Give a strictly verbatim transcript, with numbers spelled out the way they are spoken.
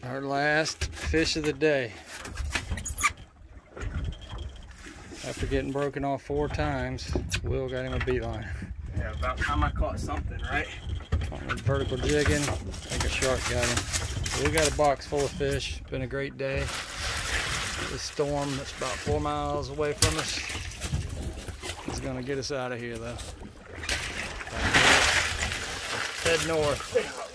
Our last fish of the day. After getting broken off four times, Will got him a beeline. Yeah, about time I caught something, right? On the vertical jigging, I think a shark got him. So we got a box full of fish. It's been a great day. This storm that's about four miles away from us is gonna get us out of here though. Head north.